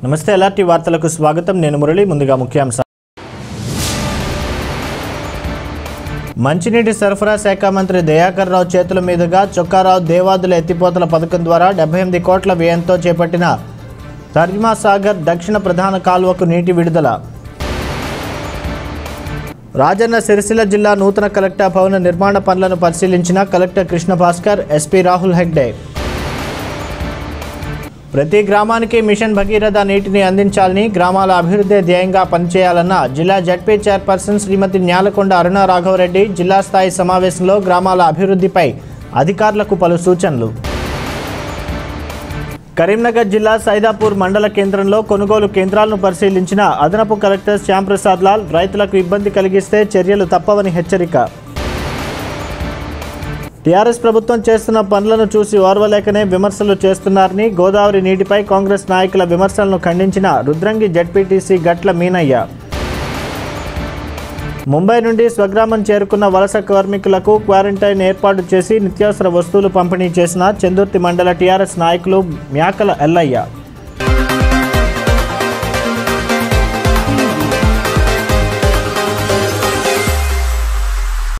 నమస్తే ఎల్ఆర్టీ వార్తలకు స్వాగతం. నేను మురళి. ముందుగా ముఖ్యాంశాలు. మంచినీటి సరఫరా శాఖ మంత్రి దయాకర్ రావు చేతుల మీదుగా చొక్కారావు దేవాదుల ఎత్తిపోతల పథకం ద్వారా 78 కోట్ల వ్యయంతో చేపట్టిన తర్జుమా సాగర్ దక్షిణ ప్రధాన కాలువకు నీటి విడుదల. రాజన్న సిరిసిల్ల జిల్లా నూతన కలెక్టర్ భవన నిర్మాణ పనులను పరిశీలించిన కలెక్టర్ కృష్ణ భాస్కర్, ఎస్పీ రాహుల్ హెగ్డే. ప్రతి గ్రామానికి మిషన్ భగీరథ నీటిని అందించాలని, గ్రామాల అభివృద్ధి ధ్యేయంగా పనిచేయాలన్న జిల్లా జడ్పీ చైర్పర్సన్ శ్రీమతి న్యాలకొండ అరుణ రాఘవరెడ్డి జిల్లా స్థాయి సమావేశంలో గ్రామాల అభివృద్ధిపై అధికారులకు పలు సూచనలు. కరీంనగర్ జిల్లా సైదాపూర్ మండల కేంద్రంలో కొనుగోలు కేంద్రాలను పరిశీలించిన అదనపు కలెక్టర్ శ్యాంప్రసాద్ లాల్ రైతులకు ఇబ్బంది కలిగిస్తే చర్యలు తప్పవని హెచ్చరిక. టీఆర్ఎస్ ప్రభుత్వం చేస్తున్న పనులను చూసి ఓర్వలేకనే విమర్శలు చేస్తున్నారని గోదావరి నీటిపై కాంగ్రెస్ నాయకుల విమర్శలను ఖండించిన రుద్రంగి జడ్పీటీసీ గట్ల మీనయ్య. ముంబై నుండి స్వగ్రామం చేరుకున్న వలస కార్మికులకు క్వారంటైన్ ఏర్పాటు చేసి నిత్యావసర వస్తువులు పంపిణీ చేసిన చందుర్తి మండల టీఆర్ఎస్ నాయకులు మ్యాకల ఎల్లయ్య.